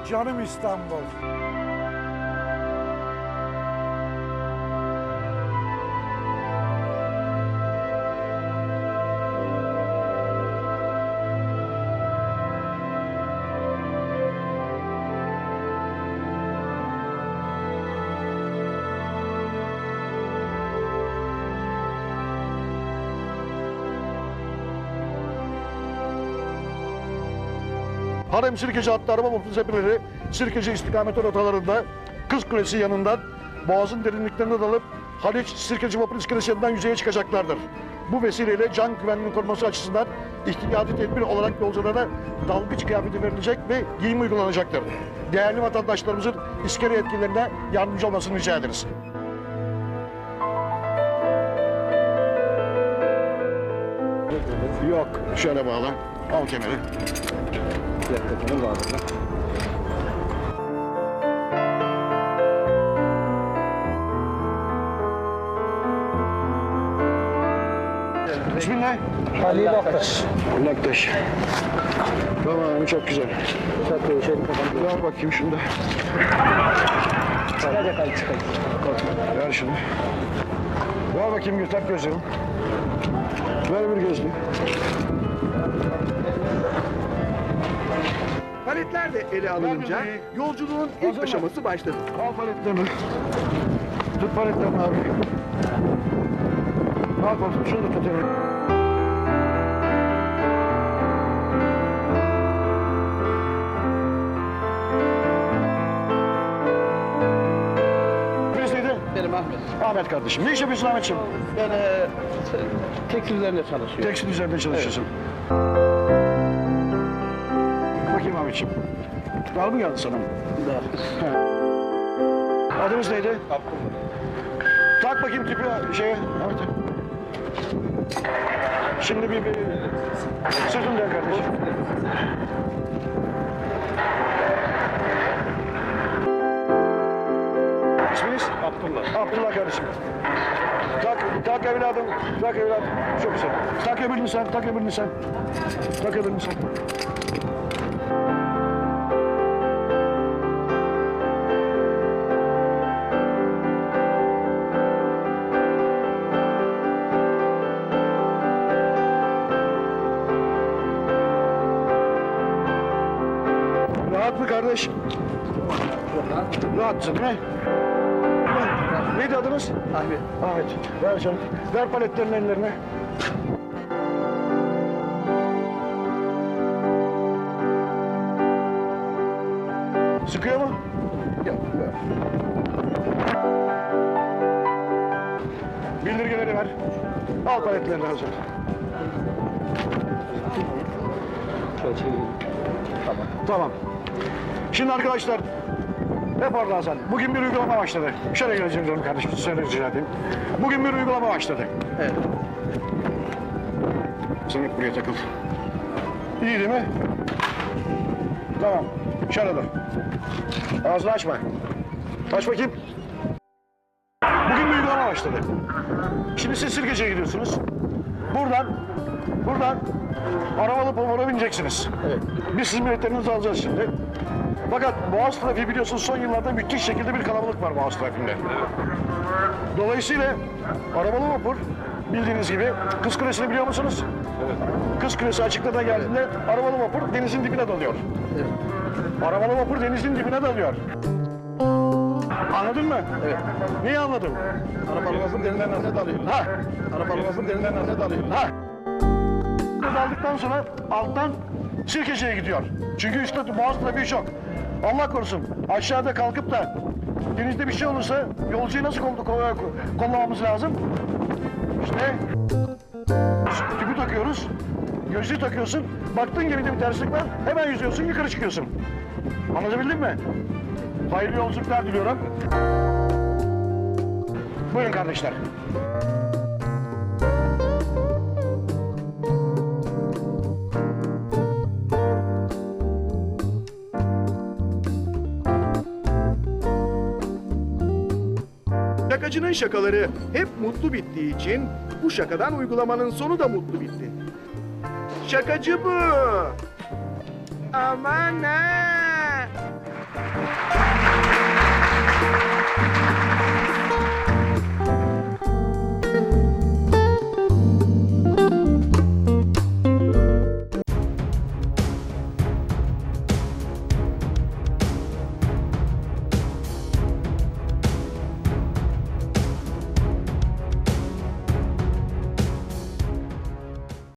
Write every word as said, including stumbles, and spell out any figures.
Canım İstanbul. Harem Sirkeci hattı araba motosikletleri Sirkeci istikameti rotalarında Kız Kulesi yanından Boğaz'ın derinliklerine dalıp Haliç Sirkeci vapur iskelesi yanından yüzeye çıkacaklardır. Bu vesileyle can güvenliğinin korunması açısından ihtiyati tedbir olarak yolculara dalgıç kıyafeti verilecek ve giyim uygulanacaktır. Değerli vatandaşlarımızın iskele yetkililerine yardımcı olmasını rica ederiz. Yok, şöyle bağla. Al kemeri. Yakıtını bağlı. İsmin ne? Ali Baktaş. Naktaş. Tamam, çok güzel. Çok değişik. Ver bakayım şunu da. Hadi kal çıkalım. Ver şunu. Ver bakayım göster gözlerim. Ver bir gözlüğü. Paletler de ele alınınca yolculuğun ilk aşaması başladı. Al paletlerini. Tut paletlerini abi. Al paletlerini, şunu da tut. Neydi? Benim Ahmet. Ahmet kardeşim. Ne iş yapıyorsun Ahmetciğim? Ben e, tekstil üzerinde çalışıyorum. Tekstil üzerinde çalışıyorsun. Bakayım Ahmetciğim. Var mı geldi sana? Var. Adınız neydi? Abdullah. Tak bakayım tipi şeye. Ahmet'e. Şimdi bir, bir sırtını dön kardeşim. İsminiz? Abdullah. Abdullah kardeşim. Tak, tak evladım, tak evladım. Çok güzel. Tak öbürünü sen, tak öbürünü sen. Tak öbürünü sen. Rahat mı kardeş? Rahatsın değil mi? Neydi adınız? Ahmet. Ahmet. Ver canım. Ver paletlerin ellerine. Sıkıyor mu? Yok. Bildirgeleri ver. Al paletlerini hazır. Şöyle çevireyim. Tamam. Tamam. Şimdi arkadaşlar, hep orada Hasan. Bugün bir uygulama başladı. Şöyle geleceğim canım kardeşim, şöyle rica edeyim. Bugün bir uygulama başladı. Evet. Sen hep buraya takıl. İyi değil mi? Tamam. Şöyle dur. Ağzını açma. Aç bakayım. Bugün bir uygulama başladı. Şimdi siz Sirkeci'ye gidiyorsunuz. Buradan, buradan arabalı pomora bineceksiniz. Evet. Biz sizin biletlerinizi alacağız şimdi. Fakat Boğaz trafiği biliyorsunuz son yıllarda müthiş şekilde bir kalabalık var Boğaz trafiğinde. Dolayısıyla arabalı vapur bildiğiniz gibi Kız Kulesi'ni biliyor musunuz? Evet. Kız Kulesi açıklarına geldiğinde arabalı vapur denizin dibine dalıyor. Evet. Arabalı vapur denizin dibine dalıyor. Anladın mı? Evet. Neyi anladın? Arabalı vapur derinden nasıl dalıyor? Ha? Arabalı vapur derinden nasıl dalıyor? Ha? Daldıktan sonra alttan Sirkeci'ye gidiyor. Çünkü üstte Boğaz trafiği çok. Allah korusun aşağıda kalkıp da denizde bir şey olursa yolcuyu nasıl kol kol kollamamız lazım? İşte tüpü takıyoruz, gözlüğü takıyorsun, baktın gemide bir terslik var, hemen yüzüyorsun, yukarı çıkıyorsun. Anlatabildim mi? Hayırlı yolculuklar diliyorum. Buyurun kardeşler. Şakacının şakaları hep mutlu bittiği için bu şakadan uygulamanın sonu da mutlu bitti. Şakacı bu. Aman ha.